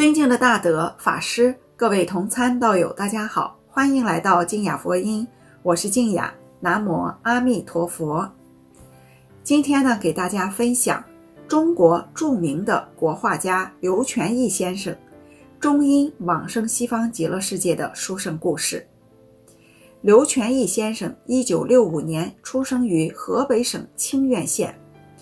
尊敬的大德、法师，各位同参道友，大家好，欢迎来到静雅佛音，我是静雅，南无阿弥陀佛。今天呢，给大家分享中国著名的国画家刘全义先生终因往生西方极乐世界的殊胜故事。刘全义先生1965年出生于河北省清苑县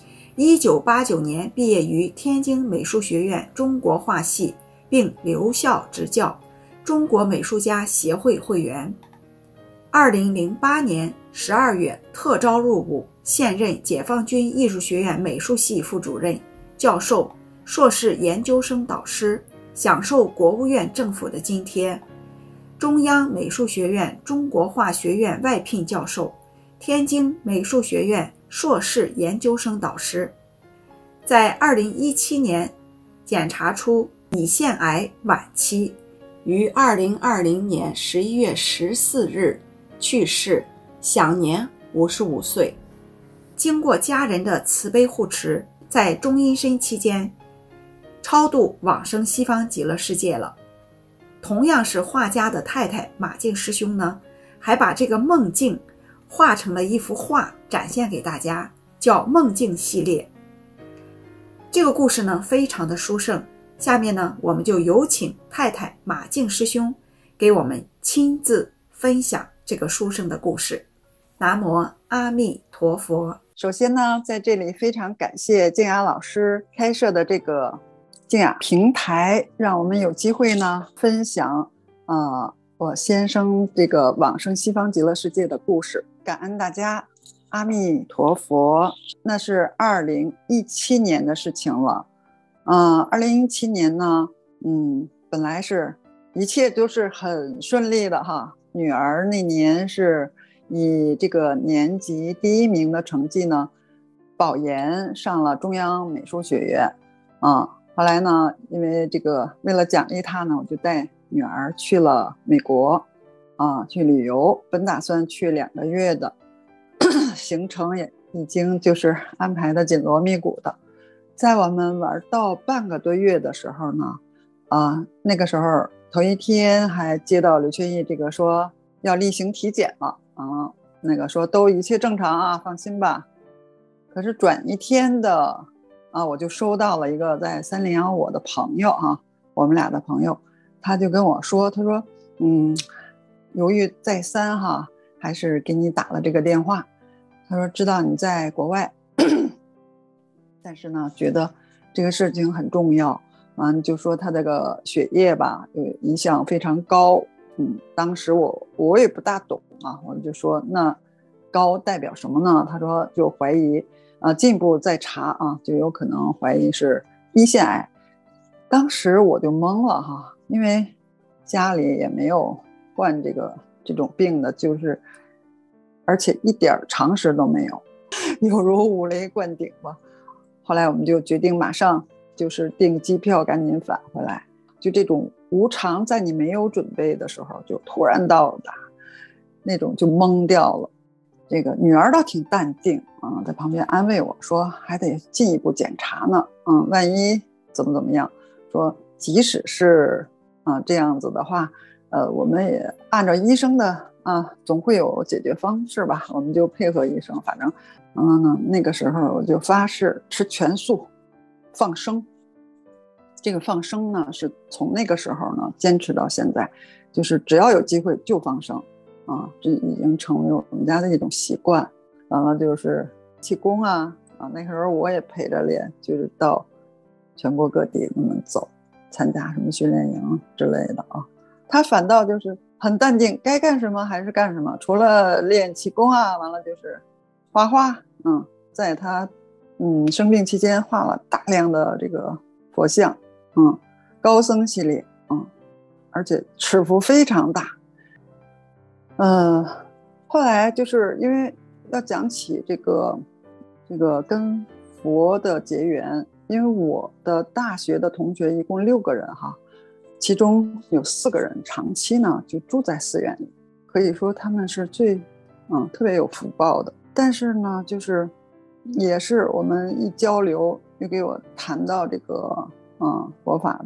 ，1989年毕业于天津美术学院中国画系，并留校执教，中国美术家协会会员。2008年12月特招入伍，现任解放军艺术学院美术系副主任、教授、硕士研究生导师，享受国务院政府的津贴，中央美术学院中国画学院外聘教授，天津美术学院硕士研究生导师。在2017年检查出胰腺癌晚期，于2020年11月14日去世，享年55岁。经过家人的慈悲护持，在中阴身期间超度往生西方极乐世界了。同样是画家的太太马静师兄呢，还把这个梦境画成了一幅画展现给大家，叫梦境系列。这个故事呢非常的殊胜，下面呢我们就有请太太马静师兄给我们亲自分享这个殊胜的故事。南无阿弥陀佛。 首先呢，在这里非常感谢静雅老师开设的这个静雅平台，让我们有机会呢分享我先生这个往生西方极乐世界的故事，感恩大家，阿弥陀佛。那是2017年的事情了。2017年呢，本来是一切都是很顺利的哈。女儿那年是以这个年级第1名的成绩呢，保研上了中央美术学院。后来呢，因为这个为了奖励她呢，我就带女儿去了美国去旅游，本打算去2个月的行程，也已经就是安排的紧锣密鼓的。在我们玩到半个多月的时候呢，那个时候头一天还接到刘全义这个说要例行体检了那个说都一切正常啊，放心吧。可是转一天的我就收到了一个在三林洋我的朋友我们俩的朋友，他就跟我说，他说犹豫再三还是给你打了这个电话。他说知道你在国外但是呢觉得这个事情很重要，完就说他这个血液吧有一项非常高。当时我也不大懂我就说那高代表什么呢？他说就怀疑进一步再查就有可能怀疑是胰腺癌。当时我就懵了因为家里也没有患这种病的，就是而且一点常识都没有，有如五雷贯顶吧。后来我们就决定马上就是订机票赶紧返回来，就这种无常在你没有准备的时候就突然到达，那种就懵掉了。这个女儿倒挺淡定在旁边安慰我说还得进一步检查呢万一怎么样，说即使是这样子的话我们也按照医生的总会有解决方式吧，我们就配合医生。反正那个时候我就发誓吃全素放生。这个放生呢是从那个时候呢坚持到现在，就是只要有机会就放生这已经成为我们家的一种习惯。完了就是气功那时候我也陪着练，就是到全国各地那么走，参加什么训练营之类的他反倒就是很淡定，该干什么还是干什么，除了练气功完了就是画画。在他生病期间画了大量的这个佛像高僧系列而且尺幅非常大。后来就是因为要讲起这个跟佛的结缘，因为我的大学的同学一共6个人其中有4个人长期呢就住在寺院里，可以说他们是最特别有福报的。但是呢就是也是我们一交流就给我谈到这个佛法的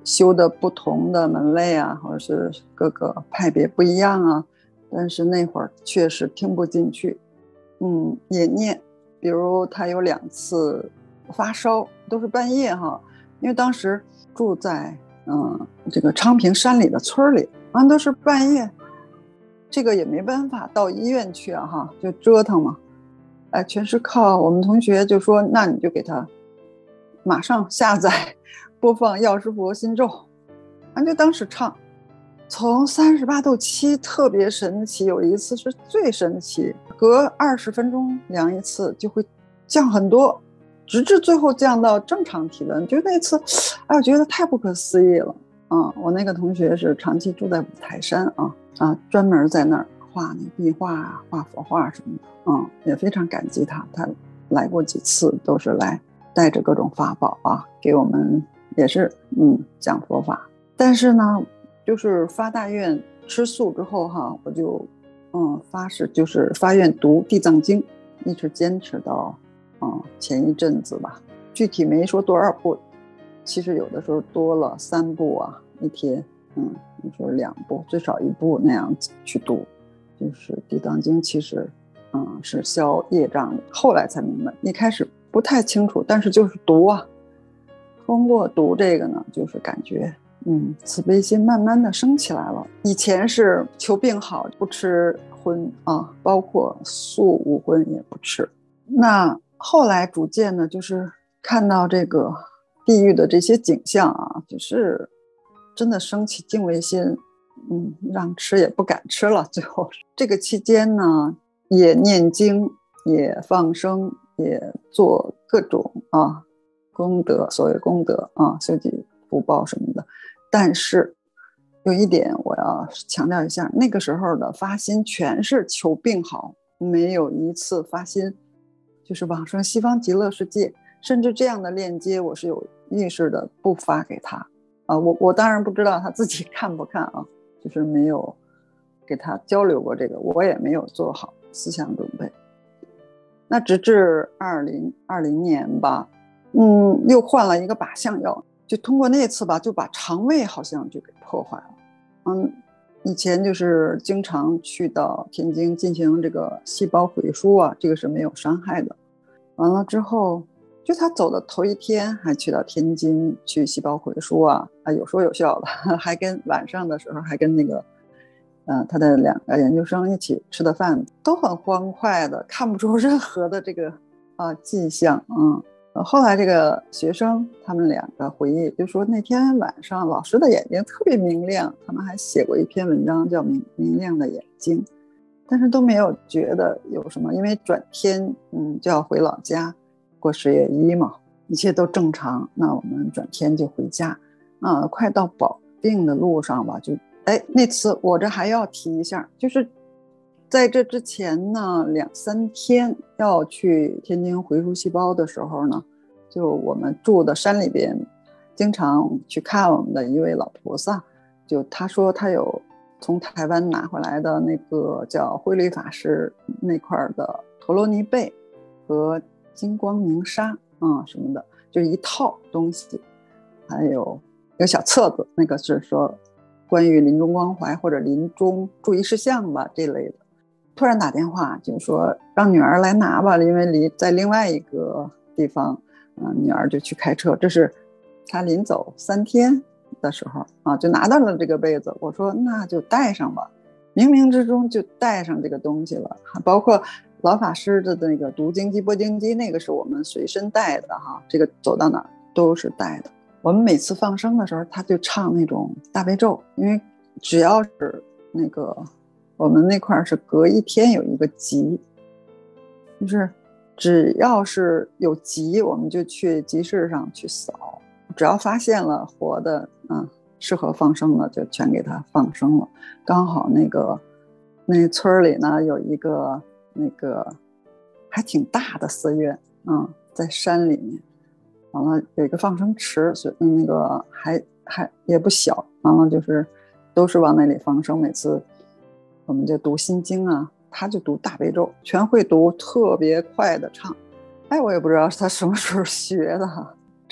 修的不同的门类啊，或者是各个派别不一样啊，但是那会儿确实听不进去。也念，比如他有2次发烧，都是半夜哈，因为当时住在这个昌平山里的村里啊，都是半夜，这个也没办法到医院去啊哈，就折腾嘛。全是靠我们同学就说，那你就给他马上下载播放药师佛心咒，俺就当时唱，从38度7特别神奇，有一次是最神奇，隔20分钟量一次就会降很多，直至最后降到正常体温。就那次，我觉得太不可思议了。我那个同学是长期住在五台山专门在那儿画那壁画啊，画佛画什么的，也非常感激他。他来过几次，都是来带着各种法宝啊，给我们也是讲佛法。但是呢，就是发大愿吃素之后哈，我就发誓就是发愿读地藏经，一直坚持到前一阵子吧，具体没说多少部，其实有的时候多了3部啊，一天你说2部，最少1部那样子去读，就是地藏经其实是消业障的。后来才明白，一开始不太清楚，但是就是读啊，通过读这个呢，就是感觉慈悲心慢慢的升起来了。以前是求病好不吃荤啊，包括素无荤也不吃。那后来逐渐呢，就是看到这个地狱的这些景象啊，就是真的升起敬畏心，让吃也不敢吃了。最后这个期间呢，也念经，也放生，也做各种功德，所谓功德修集福报什么的。但是有一点我要强调一下，那个时候的发心全是求病好，没有一次发心就是往生西方极乐世界，甚至这样的链接我是有意识的不发给他我当然不知道他自己看不看就是没有给他交流过这个，我也没有做好思想准备。那直至2020年吧，又换了一个靶向药，就通过那次吧，就把肠胃好像就给破坏了。以前就是经常去到天津进行这个细胞回输这个是没有伤害的。完了之后，就他走的头一天还去到天津去细胞回输有说有笑的，还跟晚上的时候还跟那个他的2个研究生一起吃的饭，都很欢快的，看不出任何的这个迹象。后来这个学生他们2个回忆，就说那天晚上老师的眼睛特别明亮，他们还写过一篇文章叫明亮的眼睛，但是都没有觉得有什么，因为转天就要回老家过10月1嘛，一切都正常。那我们转天就回家快到保定的路上吧，就那次我这还要提一下，就是在这之前呢2-3天要去天津回输细胞的时候呢，就我们住的山里边经常去看我们的一位老菩萨，就他说他有从台湾拿回来的那个叫慧律法师那块的陀罗尼贝和金光明砂什么的，就一套东西，还有一个小册子，那个是说关于临终关怀或者临终注意事项吧这类的。突然打电话就说让女儿来拿吧，因为在另外一个地方女儿就去开车，这是她临走3天的时候就拿到了这个被子。我说那就带上吧，冥冥之中就带上这个东西了。包括老法师的那个读经机播经机，那个是我们随身带的这个走到哪儿都是带的。我们每次放生的时候他就唱那种大悲咒，因为只要是那个我们那块是隔1天有一个集，就是只要是有集我们就去集市上去扫，只要发现了活的适合放生了就全给它放生了。刚好那村里呢有一个那个还挺大的寺院在山里面，完了有一个放生池，所以那个还也不小，完了就是都是往那里放生。每次我们就读心经他就读大悲咒，全会读，特别快的唱。我也不知道是他什么时候学的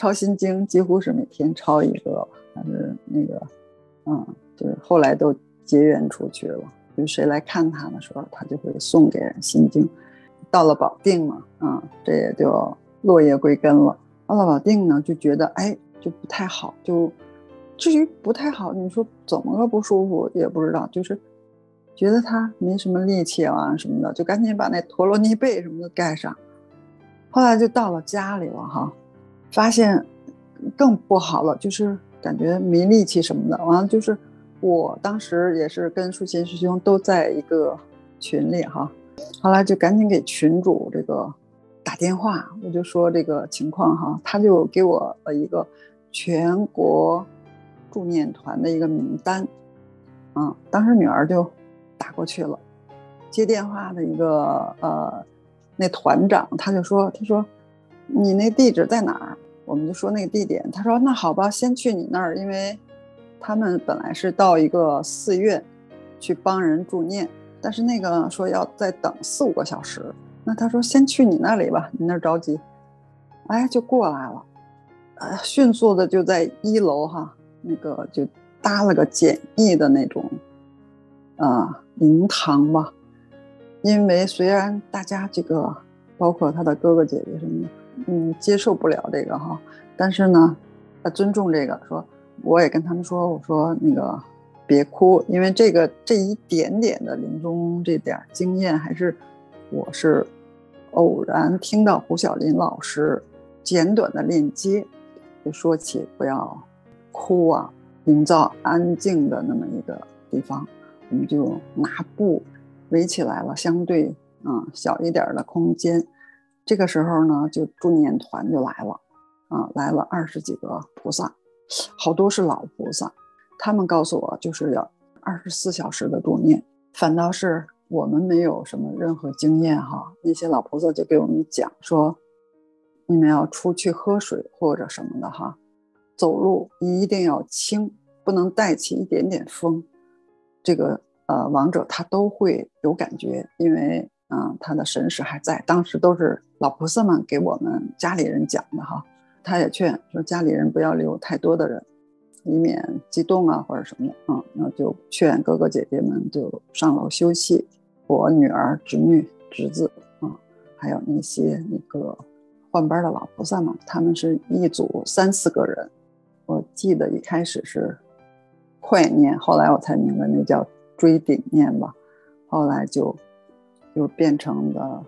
抄心经几乎是每天抄一个，但是那个就是后来都结缘出去了，就是谁来看他的时候，他就会送给人心经。到了保定嘛，这也就落叶归根了。到了保定呢，就觉得就不太好，就至于不太好，你说怎么个不舒服也不知道，就是觉得他没什么力气啊什么的，就赶紧把那陀罗尼被什么的盖上。后来就到了家里了哈，发现更不好了，就是感觉没力气什么的。完了就是我当时也是跟淑琴师兄都在一个群里哈，后来就赶紧给群主这个打电话，我就说这个情况哈，他就给我了一个全国助念团的一个名单，当时女儿就打过去了，接电话的一个那团长他说你那地址在哪儿？我们就说那个地点，他说那好吧，先去你那儿，因为他们本来是到一个寺院去帮人助念，但是那个说要再等4-5个小时，那他说先去你那里吧，你那儿着急，就过来了，迅速的就在1楼哈，那个就搭了个简易的那种灵堂吧，因为虽然大家这个包括他的哥哥姐姐什么的接受不了这个哈，但是呢尊重这个，说我也跟他们说，我说那个别哭，因为这一点点的临终这点经验，还是我是偶然听到胡晓林老师简短的链接，就说起不要哭啊，营造安静的那么一个地方，我们就拿布围起来了，相对小一点的空间。这个时候呢，就助念团就来了，来了20几个菩萨，好多是老菩萨，他们告诉我就是要24小时的助念，反倒是我们没有什么任何经验哈，那些老菩萨就给我们讲说，你们要出去喝水或者什么的哈，走路一定要轻，不能带起一点点风，这个亡者他都会有感觉，因为他的神识还在，当时都是老菩萨们给我们家里人讲的哈，他也劝说家里人不要留太多的人，以免激动啊或者什么的那就劝哥哥姐姐们就上楼休息，我女儿侄女侄子还有那些那个换班的老菩萨们，他们是一组3-4个人，我记得一开始是快念，后来我才明白那叫追顶念吧，后来就变成了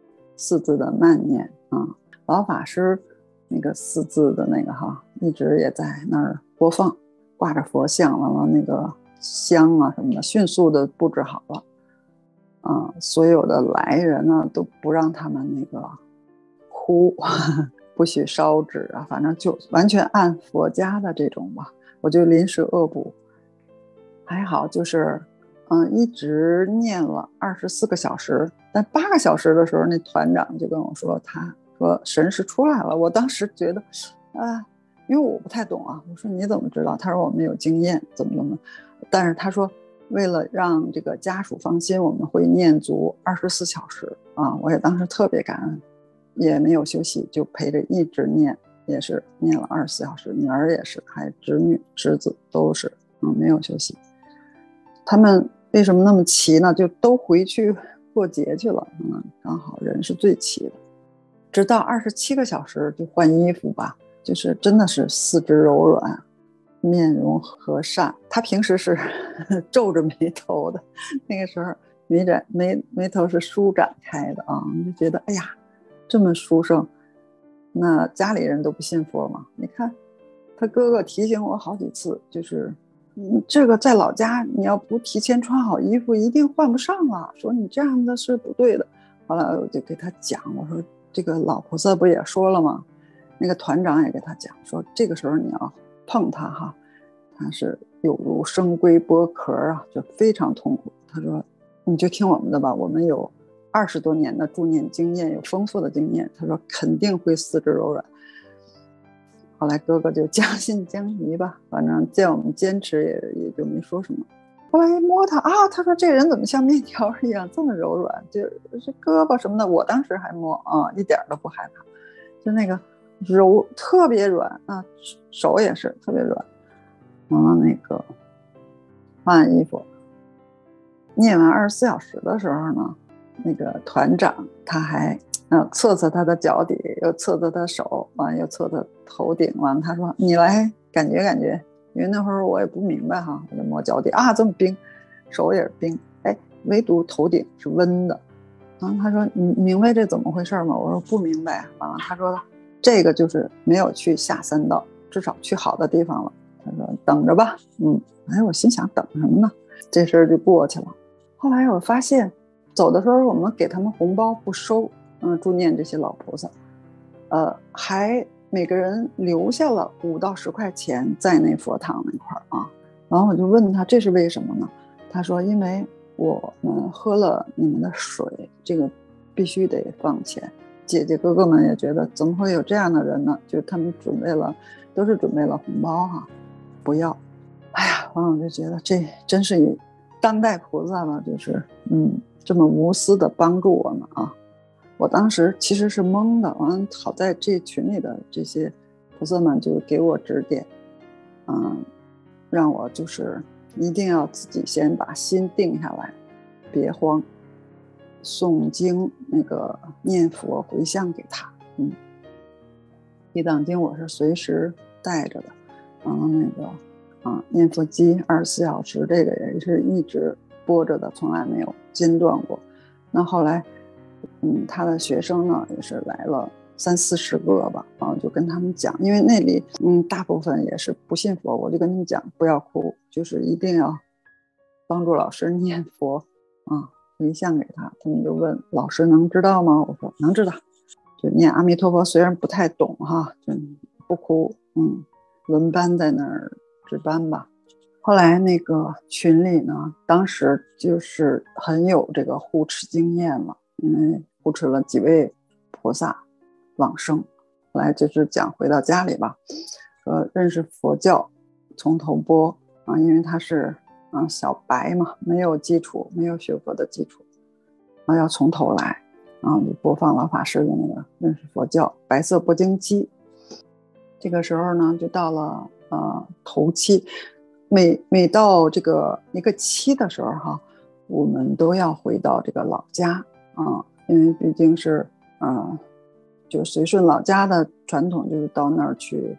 4字的慢念老法师那个4字的那个一直也在那儿播放，挂着佛像，完了那个香啊什么的迅速的布置好了所有的来人呢都不让他们那个哭不许烧纸反正就完全按佛家的这种吧，我就临时恶补，还好就是一直念了24个小时，但8个小时的时候，那团长就跟我说，他说神识出来了。我当时觉得因为我不太懂我说你怎么知道？他说我没有经验，怎么，但是他说为了让这个家属放心，我们会念足24小时我也当时特别感恩，也没有休息，就陪着一直念，也是念了24小时，女儿也是，还侄女侄子都是没有休息。他们为什么那么齐呢？就都回去过节去了刚好人是最齐的，直到27个小时就换衣服吧，就是真的是四肢柔软，面容和善。他平时是皱着眉头的，那个时候眉头是舒展开的就觉得哎呀这么殊胜，那家里人都不信佛嘛。你看他哥哥提醒我好几次，就是这个在老家你要不提前穿好衣服一定换不上了，说你这样的是不对的。后来我就给他讲，我说这个老菩萨不也说了吗？那个团长也给他讲说，这个时候你要碰他他是有如生龟剥壳就非常痛苦。他说你就听我们的吧，我们有20多年的助念经验，有丰富的经验，他说肯定会四肢柔软。后来哥哥就将信将疑吧，反正见我们坚持也就没说什么。后来一摸他他说这个人怎么像面条一样这么柔软，就是胳膊什么的，我当时还摸一点都不害怕，就那个柔特别软啊，手也是特别软。完了那个换完衣服，念完24小时的时候呢，那个团长他还测测他的脚底，又测测他手，完又测测头顶，完了他说你来感觉感觉，因为那会儿我也不明白哈，我就摸脚底啊这么冰，手也是冰，哎，唯独头顶是温的。然后他说你明白这怎么回事吗？我说不明白。完了他说这个就是没有去下三道，至少去好的地方了。他说等着吧。哎，我心想等什么呢？这事儿就过去了。后来我发现走的时候我们给他们红包不收，祝念这些老菩萨，还每个人留下了5到10块钱在那佛堂那块啊。然后我就问他这是为什么呢？他说因为我们喝了你们的水，这个必须得放钱。姐姐哥哥们也觉得怎么会有这样的人呢？就他们都是准备了红包哈，不要。哎呀，我就觉得这真是当代菩萨了，就是这么无私的帮助我们啊。我当时其实是懵的，完了好在这群里的这些菩萨们就给我指点，让我就是一定要自己先把心定下来，别慌，诵经那个念佛回向给他。地藏经我是随时带着的，然后那个念佛机24小时这个也是一直播着的，从来没有间断过。那后来他的学生呢也是来了30-40个吧，然后就跟他们讲，因为那里大部分也是不信佛，我就跟他们讲不要哭，就是一定要帮助老师念佛回向给他。他们就问老师能知道吗？我说能知道，就念阿弥陀佛，虽然不太懂哈，就不哭。轮班在那儿值班吧。后来那个群里呢，当时就是很有这个护持经验了，因为护持了几位菩萨往生。后来就是讲回到家里吧，说认识佛教从头播因为他是小白嘛，没有基础，没有学佛的基础，要从头来，就播放了法师的那个认识佛教白色播经机。这个时候呢，就到了头七，每到这个一个期的时候哈，我们都要回到这个老家因为毕竟是就随顺老家的传统，就是到那儿去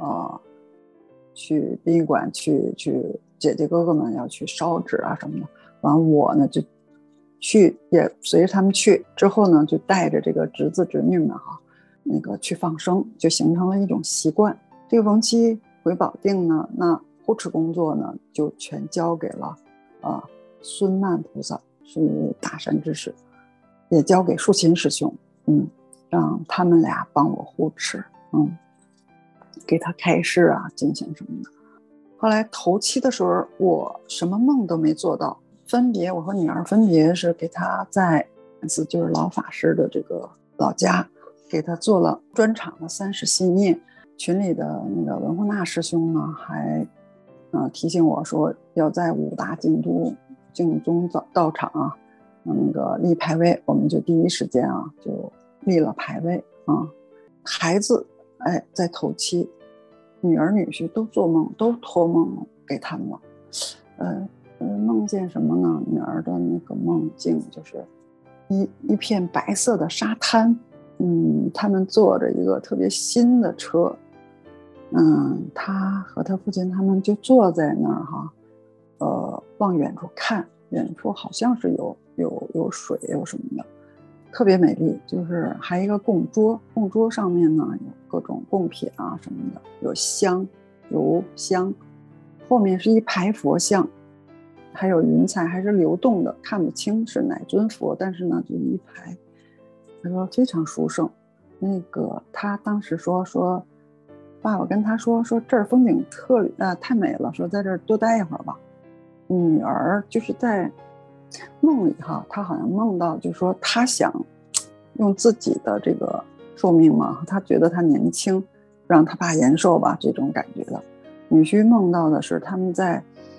去殡仪馆去姐姐哥哥们要去烧纸啊什么的。完我呢就去，也随着他们去之后呢，就带着这个侄子侄女们那个去放生，就形成了一种习惯。这个逢期回保定呢，那护持工作呢就全交给了孙曼菩萨，是一位大善知识，也交给树琴师兄，让他们俩帮我护持，给他开示进行什么的。后来头七的时候，我什么梦都没做到，我和女儿分别是给他在就是老法师的这个老家，给他做了专场的30系念。群里的那个文化纳师兄呢，还提醒我说要在5大净宗道场那个立牌位，我们就第一时间就立了牌位孩子在头七，女儿女婿都做梦，都托梦给他们了。梦见什么呢？女儿的那个梦境就是一片白色的沙滩，他们坐着一个特别新的车，他和他父亲他们就坐在那儿往远处看，远处好像是有水有什么的，特别美丽。就是还有一个供桌上面呢有各种贡品什么的，有香油香，后面是一排佛像，还有云彩，还是流动的，看不清是哪尊佛，但是呢就一排。他说非常殊胜。那个他当时说爸爸跟他说这儿风景太美了，说在这儿多待一会儿吧。女儿就是在梦里他好像梦到，就是说他想用自己的这个寿命嘛，他觉得他年轻，让他爸延寿吧，这种感觉的。女婿梦到的是他们在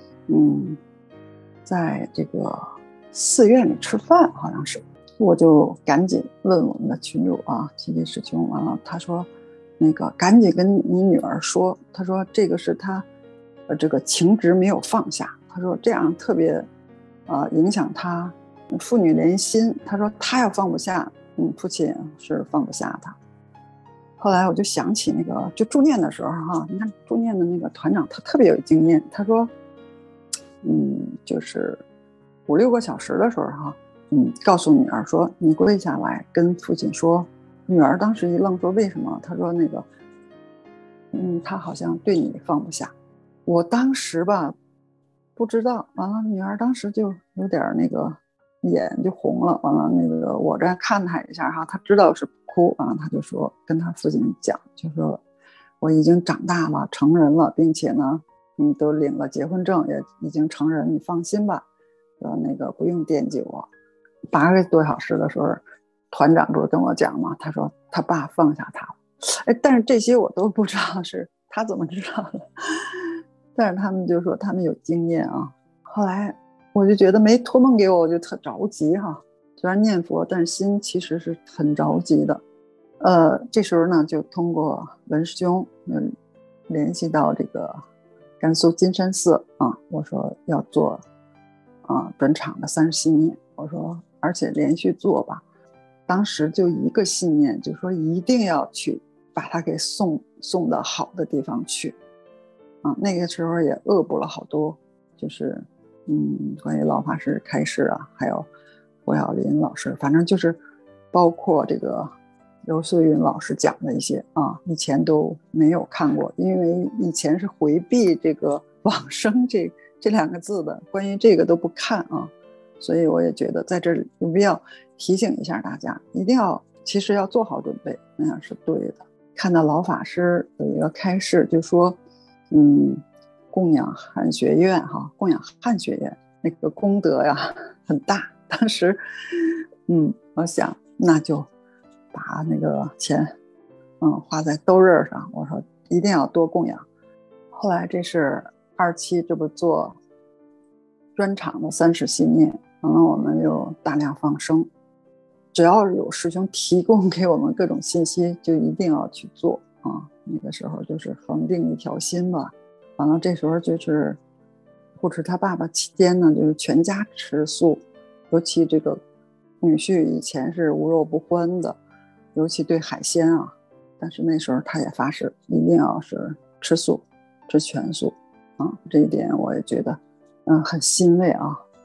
这个寺院里吃饭，好像是。我就赶紧问我们的群主七弟师兄，完了他说那个赶紧跟你女儿说，他说这个是他这个情执没有放下，他说这样特别影响他父女连心，他说他要放不下，父亲是放不下他。后来我就想起那个就助念的时候哈，你看助念的那个团长他特别有经验，他说就是5、6个小时的时候哈，告诉女儿说你跪下来跟父亲说。女儿当时一愣说为什么？他说那个他好像对你放不下。我当时吧不知道，完了女儿当时就有点那个眼就红了，完了那个我这看她一下哈，她知道是哭，完了她就说跟她父亲讲，就说我已经长大了，成人了，并且呢都领了结婚证，也已经成人，你放心吧，那个不用惦记我。8个多小时的时候，团长不是跟我讲嘛，他说他爸放下他了，但是这些我都不知道是他怎么知道的，但是他们就说他们有经验啊。后来我就觉得没托梦给我，我就特着急哈，虽然念佛，但是心其实是很着急的。这时候呢，就通过文师兄联系到这个甘肃金山寺啊，我说要做转场的30系念，我说而且连续做吧。当时就一个信念，就说一定要去把他给送到好的地方去那个时候也恶补了好多，就是关于老法师开示啊，还有胡晓林老师，反正就是包括这个刘素云老师讲的一些以前都没有看过，因为以前是回避这个往生这2个字的，关于这个都不看啊。所以我也觉得在这里有必要提醒一下大家，一定要其实要做好准备，那样是对的。看到老法师有一个开示，就说供养汉学院供养汉学院那个功德呀很大。当时我想那就把那个钱花在兜刃上，我说一定要多供养。后来这是27，这不做专场的30系念，然后我们又大量放生，只要有师兄提供给我们各种信息，就一定要去做那个时候就是恒定一条心吧。完了这时候就是护持他爸爸期间呢，就是全家吃素，尤其这个女婿以前是无肉不欢的，尤其对海鲜但是那时候他也发誓一定要是吃素，吃全素这一点我也觉得很欣慰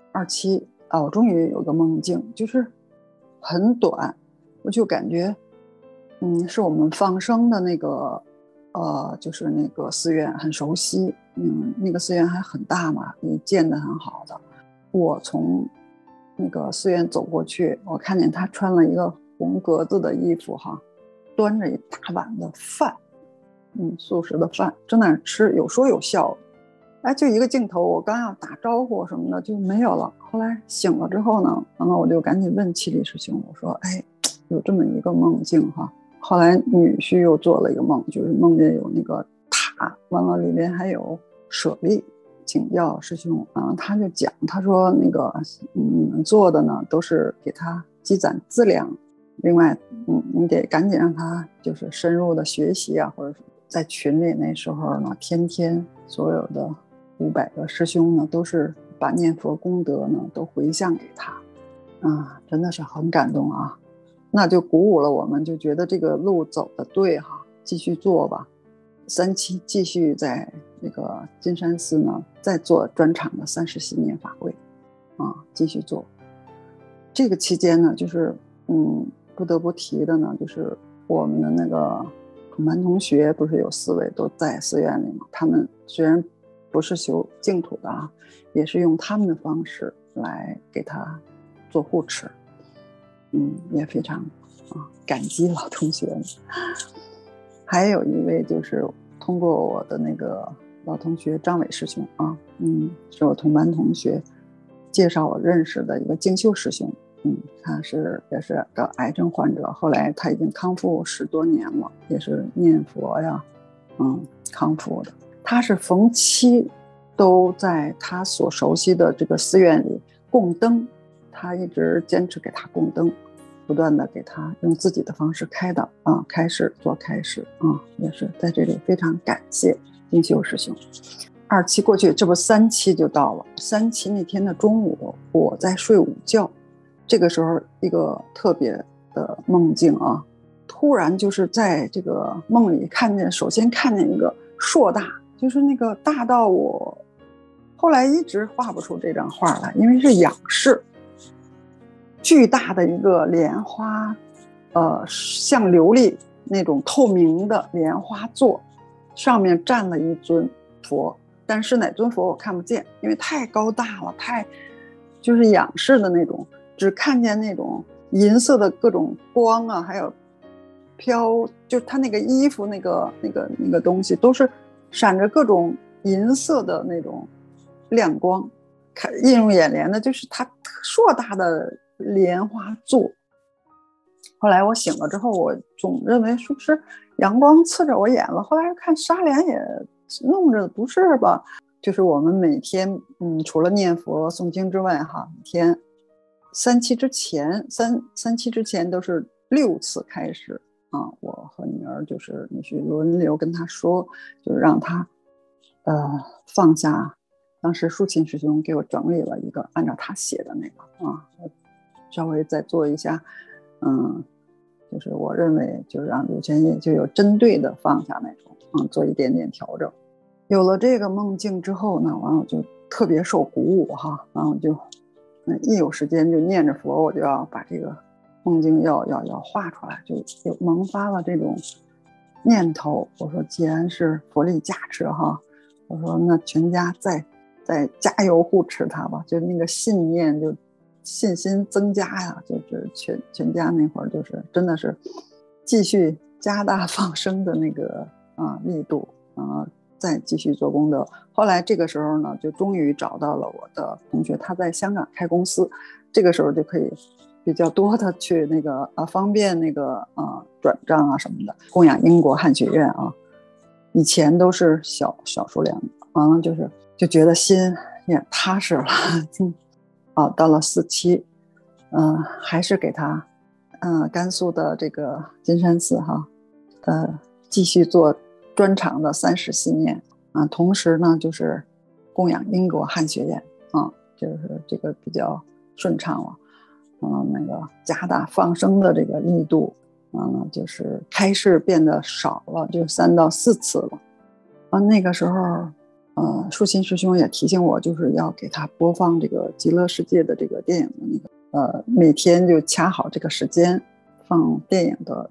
27我终于有个梦境，就是很短，我就感觉是我们放生的那个就是那个寺院很熟悉，那个寺院还很大嘛，也建得很好的。我从那个寺院走过去，我看见他穿了一个红格子的衣服端着一大碗的饭，素食的饭，正在那吃，有说有笑。就一个镜头，我刚要打招呼什么的就没有了。后来醒了之后呢，然后我就赶紧问七里师兄，我说有这么一个梦境后来女婿又做了一个梦，就是梦见有那个塔，完了里面还有舍利，请教师兄他就讲，他说那个你们做的呢都是给他积攒资粮，另外你得赶紧让他就是深入的学习或者在群里那时候呢，天天所有的500个师兄呢都是把念佛功德呢都回向给他真的是很感动那就鼓舞了我们，就觉得这个路走得对继续做吧。3期继续在那个金山寺呢再做专场的30系念法会继续做。这个期间呢就是不得不提的呢，就是我们的那个同班同学不是有4位都在寺院里嘛，他们虽然不是修净土的也是用他们的方式来给他做护持，也非常感激老同学们。还有一位就是通过我的那个老同学张伟师兄是我同班同学介绍我认识的一个静修师兄，他也是个癌症患者，后来他已经康复10多年了，也是念佛康复的。他是逢期都在他所熟悉的这个寺院里供灯，他一直坚持给他供灯不断的给他用自己的方式开导开示做开示也是在这里非常感谢金秀师兄。2期过去，这不3期就到了。3期那天的中午，我在睡午觉，这个时候一个特别的梦境突然就是在这个梦里首先看见一个硕大，就是那个大到我后来一直画不出这张画来，因为是仰视，巨大的一个莲花，像琉璃那种透明的莲花座，上面站了一尊佛，但是哪尊佛我看不见，因为太高大了，就是仰视的那种，只看见那种银色的各种光还有就他那个衣服那个东西都是闪着各种银色的那种亮光，映入眼帘的就是它硕大的莲花座。后来我醒了之后，我总认为是不是阳光刺着我眼了，后来看纱帘也弄着不是吧，就是我们每天除了念佛诵经之外每天3期之前都是6次开示我和女儿就是你去轮流跟她说，就是让她放下。当时舒琴师兄给我整理了一个按照他写的那个稍微再做一下就是我认为就是让刘全业就有针对的放下那种做一点点调整。有了这个梦境之后呢，完了我就特别受鼓舞然后就一有时间就念着佛，我就要把这个梦境要画出来，就萌发了这种念头。我说既然是佛力加持我说那全家再加油护持它吧，就那个信念就信心增加呀，就是全家那会儿就是真的是继续加大放生的那个力度再继续做功德。后来这个时候呢，就终于找到了我的同学，他在香港开公司，这个时候就可以比较多的去那个方便那个转账什么的，供养英国汉学院以前都是小数量，完了就觉得心也踏实了到了4期还是给他甘肃的这个金山寺继续做专场的30系念同时呢就是供养英国汉学院就是这个比较顺畅了那个加大放生的这个力度就是开示变得少了，就3到4次了那个时候舒琴师兄也提醒我，就是要给他播放这个极乐世界的这个电影的那个每天就掐好这个时间放电影的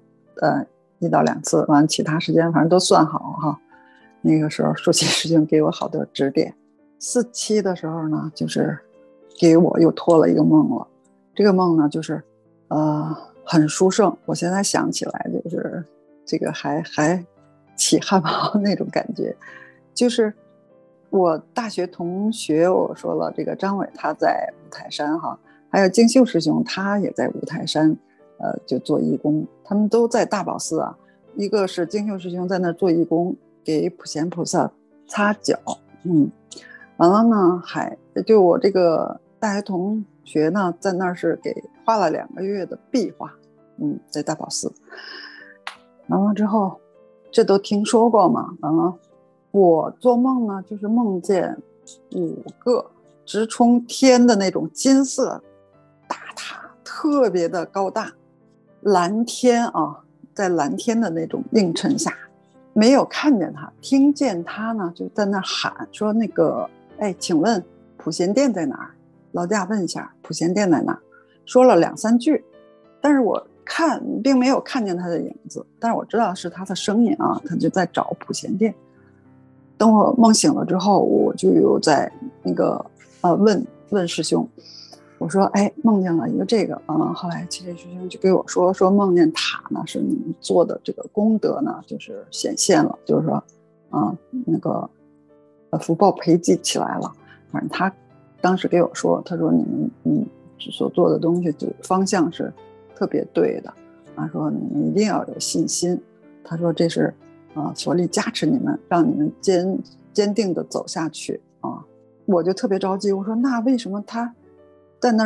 1到2次，完其他时间反正都算好那个时候舒琴师兄给我好多指点。4期的时候呢，就是给我又托了一个梦了，这个梦呢就是很殊胜，我现在想起来就是这个还起汗毛那种感觉。就是我大学同学，我说了这个张伟他在五台山还有净秀师兄他也在五台山就做义工，他们都在大宝寺一个是净秀师兄在那做义工给普贤菩萨擦脚完了呢就我这个大学同学呢在那是给画了2个月的壁画在大宝寺。完了之后这都听说过嘛，完了我做梦呢就是梦见5个直冲天的那种金色大塔，特别的高大，蓝天在蓝天的那种映衬下，没有看见他，听见他呢就在那喊说那个请问普贤殿在哪儿？劳驾问一下普贤殿在哪儿？说了2、3句，但是我并没有看见他的影子，但是我知道是他的声音他就在找普贤殿。等我梦醒了之后，我就有在那个问师兄，我说梦见了一个这个后来七位师兄就给我说梦见塔呢是你们做的这个功德呢就是显现了，就是说那个福报培积起来了。反正他当时给我说，他说你们所做的东西方向是特别对的说你们一定要有信心，他说这是佛力加持你们，让你们坚定的走下去我就特别着急，我说那为什么他在那儿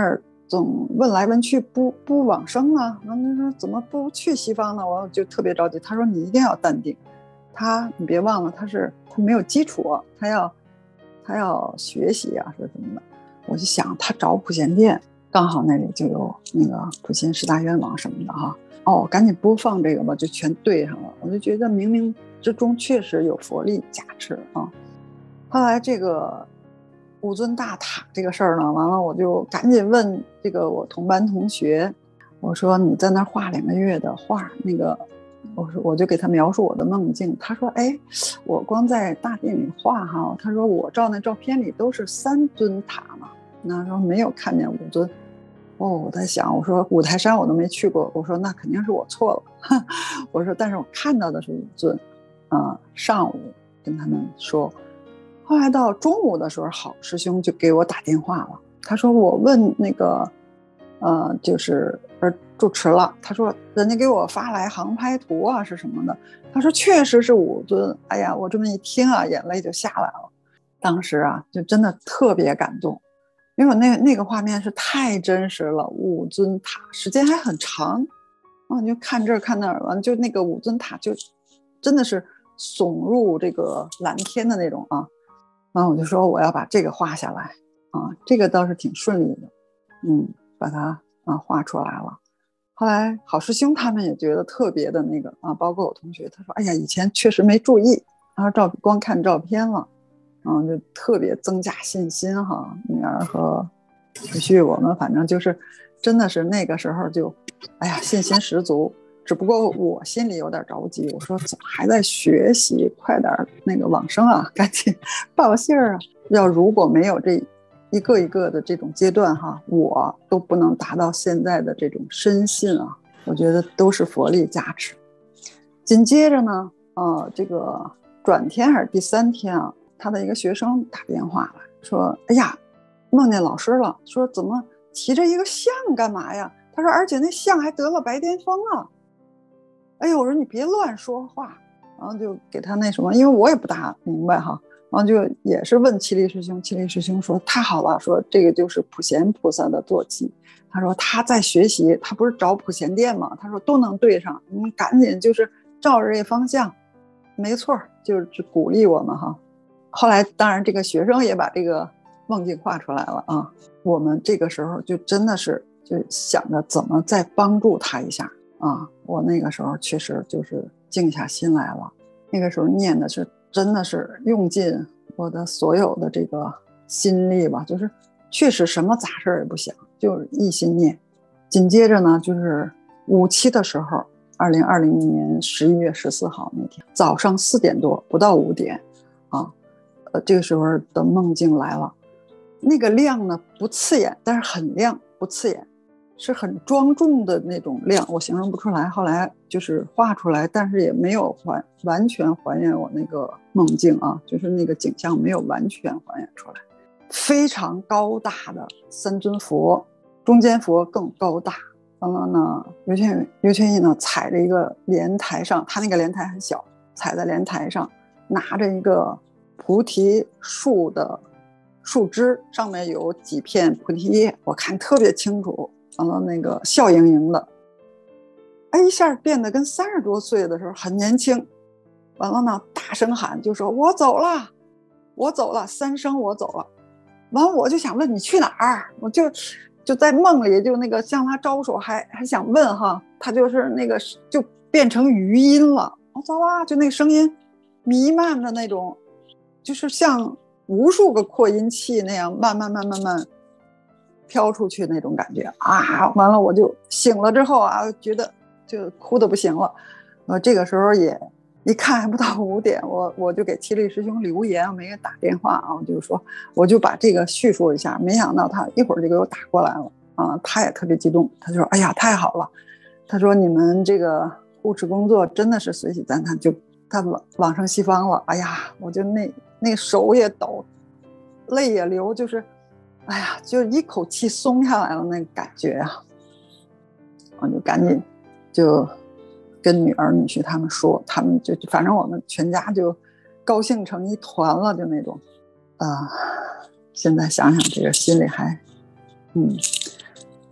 总问来问去不往生啊，完了说怎么不去西方呢？我就特别着急。他说你一定要淡定，你别忘了他没有基础，他要学习啊，是什么的。我就想他找普贤殿，刚好那里就有那个普贤十大愿望什么的哈。哦，赶紧播放这个吧，就全对上了。我就觉得冥冥之中确实有佛力加持啊。后来这个五尊大塔这个事儿呢，完了我就赶紧问这个我同班同学，我说你在那画2个月的画，那个我就给他描述我的梦境。他说哎，我光在大殿里画哈，他说我照那照片里都是3尊塔嘛，那时候没有看见5尊。哦，我在想，我说五台山我都没去过，我说那肯定是我错了。我说但是我看到的是5尊，上午跟他们说。后来到中午的时候，好师兄就给我打电话了。他说我问那个，就是住持了。他说人家给我发来航拍图啊，是什么的？他说确实是5尊。哎呀，我这么一听啊，眼泪就下来了。当时啊，就真的特别感动，因为我那个画面是太真实了。5尊塔时间还很长，你就看这儿看那儿，完就那个5尊塔就真的是耸入这个蓝天的那种啊。然后我就说我要把这个画下来啊，这个倒是挺顺利的，把它画出来了。后来好师兄他们也觉得特别的那个包括我同学，他说哎呀以前确实没注意，然后光看照片了，就特别增加信心哈。女儿和储蓄我们反正就是真的是那个时候就哎呀信心十足。只不过我心里有点着急，我说怎么还在学习，快点那个往生啊，赶紧报信儿啊！如果没有这一个一个的这种阶段哈，我都不能达到现在的这种深信啊。我觉得都是佛力加持。紧接着呢，这个转天还是第3天啊，他的一个学生打电话来说，哎呀，梦见老师了，说怎么提着一个像干嘛呀？他说而且那像还得了白癜风啊。哎呦，我说你别乱说话，然后就给他那什么，因为我也不大明白哈，然后就也是问七力师兄，七力师兄说太好了，说这个就是普贤菩萨的坐骑，他说他在学习，他不是找普贤殿吗？他说都能对上，你们赶紧就是照着这方向，没错，就是鼓励我们哈。后来当然这个学生也把这个梦境画出来了啊，我们这个时候就真的是就想着怎么再帮助他一下。我那个时候确实就是静下心来了，那个时候念的是真的是用尽我的所有的这个心力吧，就是确实什么杂事也不想，就是一心念。紧接着呢，就是57的时候，2020年11月14号那天早上4点多，不到5点这个时候的梦境来了。那个亮呢不刺眼，但是很亮，不刺眼，是很庄重的那种亮，我形容不出来。后来就是画出来，但是也没有完全还原我那个梦境啊，就是那个景象没有完全还原出来。非常高大的3尊佛，中间佛更高大。完了呢，刘全义呢踩着一个莲台上，他那个莲台很小，踩在莲台上，拿着一个菩提树的树枝，上面有几片菩提叶，我看特别清楚。完了那个笑盈盈的，一下变得跟30多岁的时候很年轻。完了呢，大声喊就说我走了，我走了，3声我走了。完了我就想问你去哪儿，我就在梦里就那个向他招手，还想问哈，他就是那个就变成余音了。我走啊，就那个声音弥漫的那种，就是像无数个扩音器那样慢慢飘出去那种感觉啊！完了我就醒了之后啊，觉得就哭得不行了。这个时候也一看还不到5点，我就给七力师兄留言，我没给打电话啊，我就把这个叙述一下。没想到他一会儿就给我打过来了啊，他也特别激动，他就说：“哎呀，太好了！”他说：“你们这个护持工作真的是随喜赞叹，就他往生西方了。”哎呀，我就那手也抖，泪也流，就是哎呀，就一口气松下来了那个感觉啊！我就赶紧就跟女儿女婿他们说，他们就反正我们全家就高兴成一团了，就那种现在想想这个心里还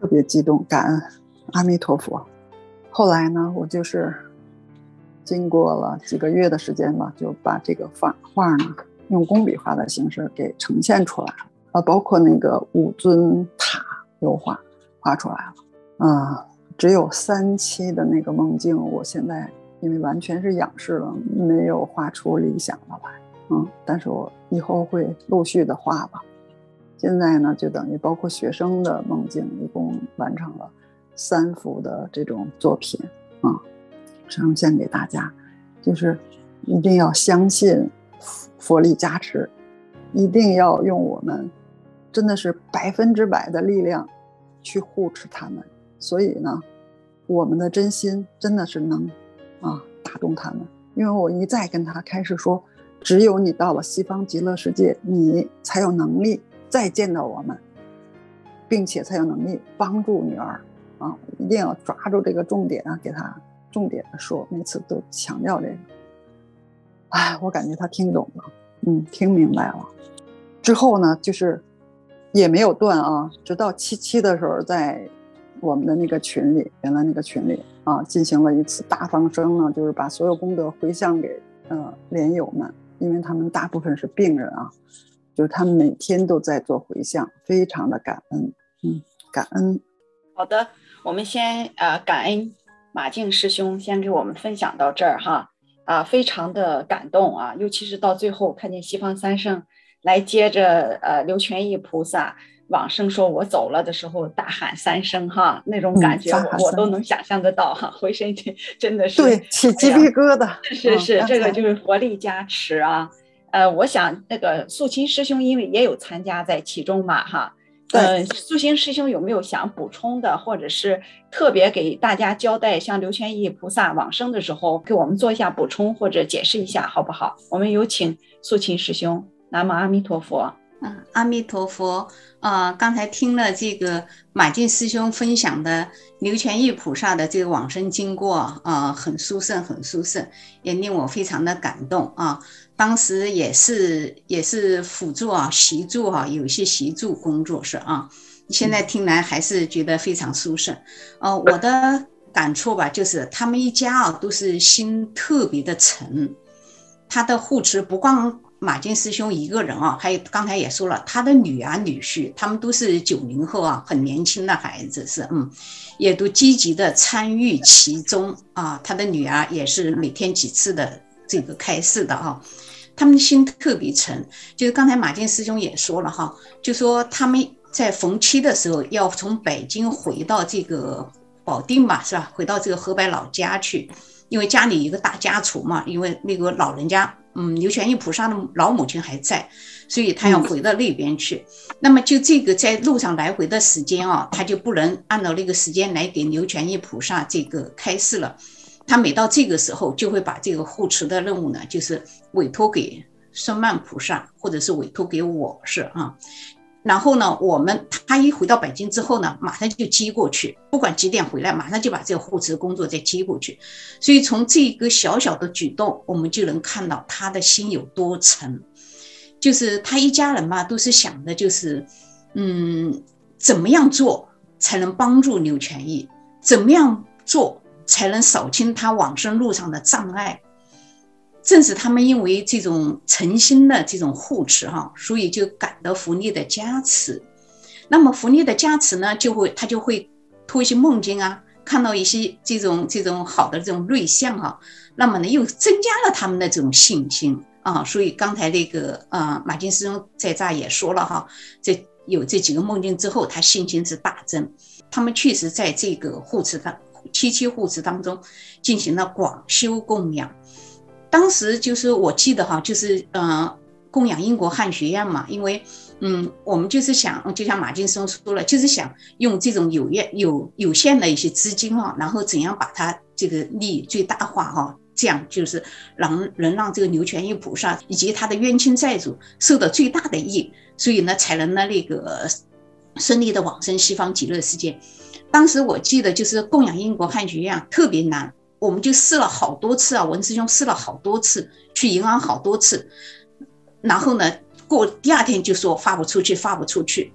特别激动，感恩阿弥陀佛。后来呢，我就是经过了几个月的时间吧，就把这个画呢用工笔画的形式给呈现出来了，包括那个五尊塔油画出来了。只有3期的那个梦境，我现在因为完全是仰视了，没有画出理想的来。但是我以后会陆续的画吧。现在呢，就等于包括学生的梦境，一共完成了3幅的这种作品呈现给大家。就是一定要相信佛力加持，一定要用我们真的是100%的力量去护持他们。所以呢，我们的真心真的是能打动他们。因为我一再跟他开始说，只有你到了西方极乐世界，你才有能力再见到我们，并且才有能力帮助女儿一定要抓住这个重点给他重点的说，每次都强调这个。我感觉他听懂了，听明白了。之后呢，就是也没有断直到7期的时候，在我们的那个群里，原来那个群里进行了一次大放生呢，就是把所有功德回向给莲友们，因为他们大部分是病人就是他们每天都在做回向，非常的感恩，感恩。 好的，我们先感恩马静师兄先给我们分享到这儿非常的感动尤其是到最后看见西方三圣来接着刘全义菩萨往生说我走了的时候大喊3声那种感觉我都能想象得到浑身真的是对起鸡皮疙瘩。 是这个就是佛力加持我想那个素琴师兄因为也有参加在其中嘛素琴师兄有没有想补充的，或者是特别给大家交代，像刘全义菩萨往生的时候给我们做一下补充或者解释一下好不好？我们有请素琴师兄。南无阿弥陀佛。 阿弥陀佛。刚才听了这个马静师兄分享的刘全义菩萨的这个往生经过很殊胜很殊胜，也令我非常的感动当时也是辅助协助有一些协助工作室现在听来还是觉得非常殊胜我的感触吧，就是他们一家都是心特别的诚，他的护持不光马静师兄一个人还有刚才也说了，他的女儿女婿他们都是90后很年轻的孩子也都积极的参与其中他的女儿也是每天几次的这个开示的他们的心特别诚。就是刚才马静师兄也说了就说他们在逢期的时候要从北京回到这个保定吧，是吧？回到这个河北老家去，因为家里有一个大家族嘛，因为那个老人家刘全义菩萨的老母亲还在，所以他要回到那边去那么就这个在路上来回的时间他就不能按照那个时间来给刘全义菩萨这个开示了，他每到这个时候就会把这个护持的任务呢，就是委托给孙曼菩萨，或者是委托给我然后呢他一回到北京之后呢，马上就接过去，不管几点回来马上就把这个护持工作再接过去。所以从这个小小的举动我们就能看到他的心有多诚，就是他一家人嘛都是想的就是怎么样做才能帮助刘全义，怎么样做才能扫清他往生路上的障碍。正是他们因为这种诚心的这种护持所以就感到佛力的加持。那么佛力的加持呢，他就会托一些梦境看到一些这种好的这种瑞相那么呢又增加了他们的这种信心所以刚才那个马静师兄在这也说了有这几个梦境之后他信心是大增。他们确实在这个护持7期护持当中进行了广修供养。当时就是我记得就是供养英国汉学院嘛，因为我们就是想就像马静师兄说了，就是想用这种有限的一些资金然后怎样把它这个利益最大化这样就是能让这个刘全义菩萨以及他的冤亲债主受到最大的益，所以呢才能那个顺利的往生西方极乐世界。当时我记得就是供养英国汉学院特别难，我们就试了好多次文师兄试了好多次，去银行好多次，然后呢过第2天就说发不出去。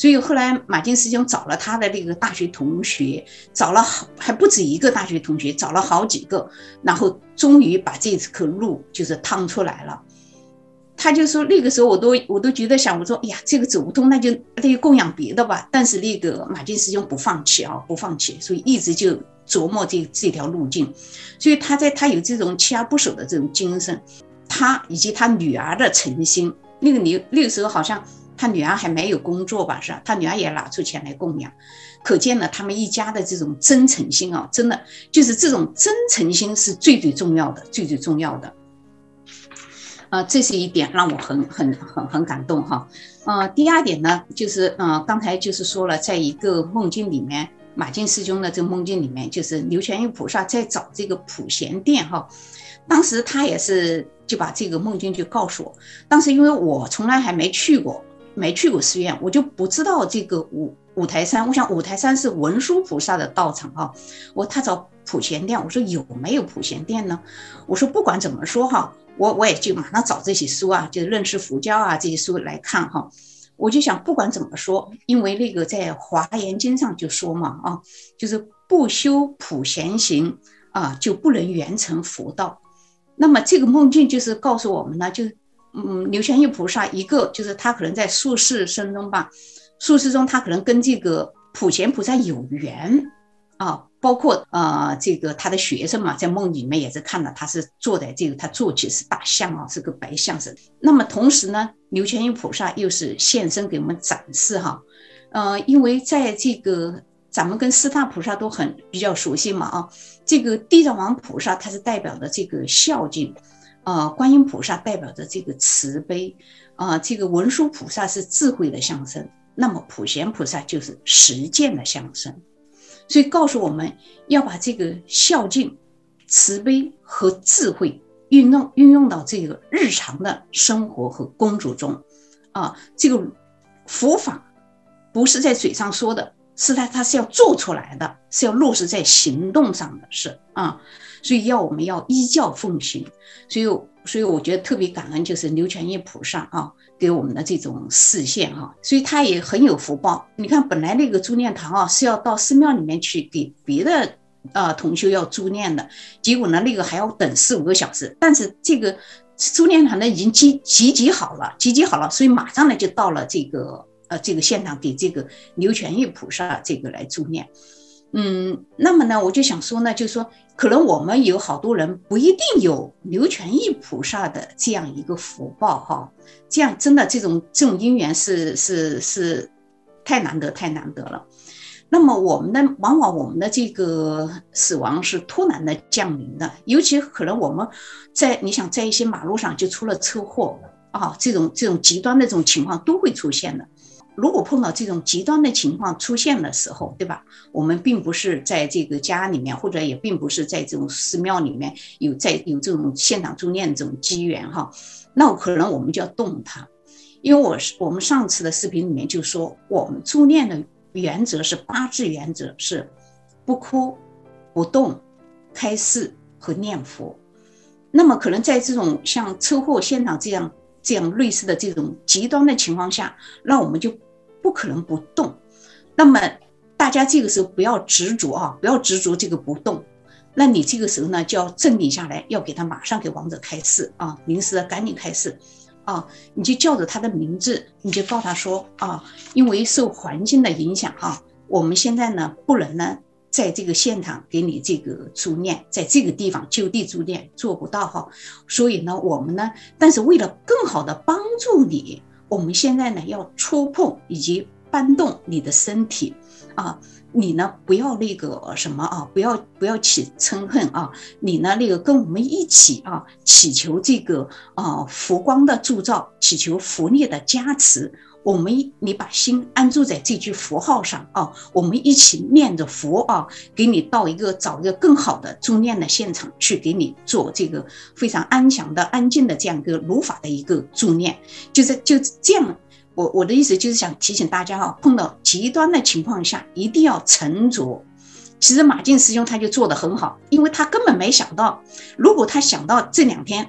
所以后来马进师兄找了他的那个大学同学，找了还不止一个大学同学，找了好几个，然后终于把这颗路就是趟出来了。他就说那个时候我都觉得想，我说哎呀，这个走不通，那就供养别的吧。但是那个马进师兄不放弃，所以一直就琢磨这条路径。所以他有这种锲而不舍的这种精神，他以及他女儿的诚心。那个时候好像他女儿还没有工作吧，是吧？他女儿也拿出钱来供养，可见了他们一家的这种真诚心啊，真的就是这种真诚心是最重要的，最重要的。这是一点让我很感动哈。第二点呢，就是刚才就是说了，在一个梦境里面，马进师兄的这个梦境里面，就是刘全玉菩萨在找这个普贤殿哈。当时他也是就把这个梦境就告诉我，当时因为我从来还没去过寺院，我就不知道这个五台山。我想五台山是文殊菩萨的道场哈，他找普贤殿，我说有没有普贤殿呢？我说不管怎么说哈，我也就马上找这些书啊，就认识佛教啊这些书来看哈。我就想不管怎么说，因为那个在华严经上就说嘛就是不修普贤行就不能圆成佛道。那么这个梦境就是告诉我们呢，就刘全玉菩萨一个就是他可能在宿世生中吧，宿世中他可能跟这个普贤菩萨有缘包括这个他的学生嘛，在梦里面也是看到他是坐在这个，他坐骑是大象是个白象神。那么同时呢，刘全玉菩萨又是现身给我们展示因为在这个咱们跟四大菩萨都比较熟悉嘛这个地藏王菩萨他是代表的这个孝敬，观音菩萨代表着这个慈悲，这个文殊菩萨是智慧的象征，那么普贤菩萨就是实践的象征。所以告诉我们要把这个孝敬、慈悲和智慧运用到这个日常的生活和工作中这个佛法不是在嘴上说的，是它是要做出来的，是要落实在行动上的事所以我们要依教奉行。所以我觉得特别感恩就是刘全玉菩萨给我们的这种示现所以他也很有福报。你看本来那个助念堂是要到寺庙里面去给别的同修要助念的，结果呢那个还要等4-5个小时，但是这个助念堂呢已经集结好了，所以马上呢就到了这个现场给这个刘全玉菩萨这个来助念。那么呢我就想说呢，就是说可能我们有好多人不一定有刘全玉菩萨的这样一个福报这样真的这种因缘是太难得了。那么往往我们的这个死亡是突然的降临的，尤其可能我们你想在一些马路上就出了车祸这种极端的这种情况都会出现的。如果碰到这种极端的情况出现的时候，对吧？我们并不是在这个家里面，或者也并不是在这种寺庙里面有这种现场助念这种机缘那可能我们就要动它。因为我们上次的视频里面就说，我们助念的原则是8字原则，是不哭、不动、开示和念佛。那么可能在这种像车祸现场这样类似的这种极端的情况下，那我们就不可能不动。那么大家这个时候不要执着这个不动，那你这个时候呢就要镇定下来，要给他马上给亡者开示临时的赶紧开示你就叫着他的名字，你就告诉他说因为受环境的影响我们现在呢不能呢在这个现场给你这个助念，在这个地方就地助念做不到所以呢我们呢，但是为了更好的帮助你，我们现在呢要触碰以及搬动你的身体你呢不要那个什么不要起嗔恨你呢那个跟我们一起祈求这个佛光的铸造，祈求佛力的加持。你把心安住在这句佛号上我们一起念着佛给你找一个更好的助念的现场去给你做这个非常安详的安静的这样一个如法的一个助念。就这样，我的意思就是想提醒大家碰到极端的情况下一定要沉着。其实马进师兄他就做得很好，因为他根本没想到，如果他想到这2天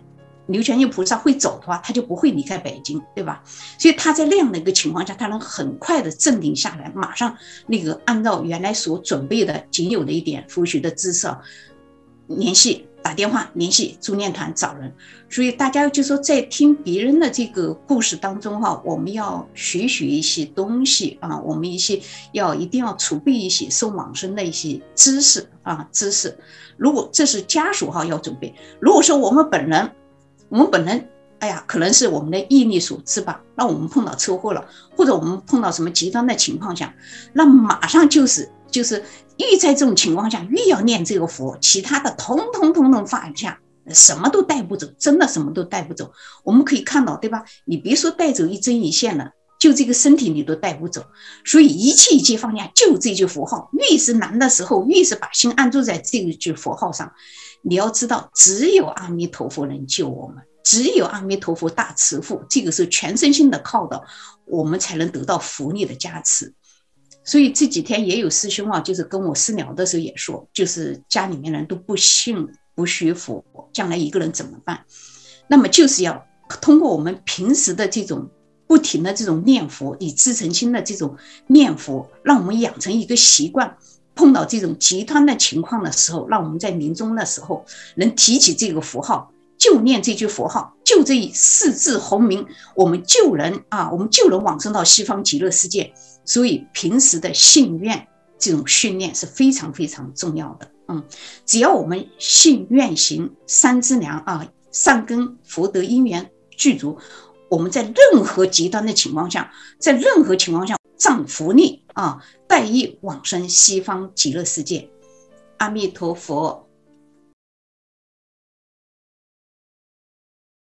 刘全义菩萨会走的话，他就不会离开北京，对吧？所以他在那样的一个情况下，他能很快的镇定下来，马上那个按照原来所准备的仅有的一点佛学的知识打电话联系助念团找人。所以大家就说在听别人的这个故事当中我们要学一些东西我们一定要储备一些受往生的一些知识。如果这是家属要准备，如果说我们本人可能是我们的业力所致吧，那我们碰到车祸了，或者我们碰到什么极端的情况下，那马上就是越在这种情况下越要念这个佛，其他的统统放下，什么都带不走，真的什么都带不走。我们可以看到，对吧？你别说带走一针一线了，就这个身体你都带不走。所以一切放下，就这句佛号，越是难的时候，越是把心安住在这一句佛号上。你要知道，只有阿弥陀佛能救我们，只有阿弥陀佛大慈父，这个是全身心的靠到，我们才能得到佛力的加持。所以这几天也有师兄就是跟我私聊的时候也说，就是家里面人都不信不学佛，将来一个人怎么办？那么就是要通过我们平时的这种不停的这种念佛，以至诚心的这种念佛，让我们养成一个习惯，碰到这种极端的情况的时候，让我们在临终的时候能提起这个佛号，就念这句佛号，就这四字洪名，我们就能往生到西方极乐世界。所以平时的信愿这种训练是非常非常重要的。只要我们信愿行三资粮善根福德因缘具足，我们在任何极端的情况下，仗福力带业往生西方极乐世界。阿弥陀佛。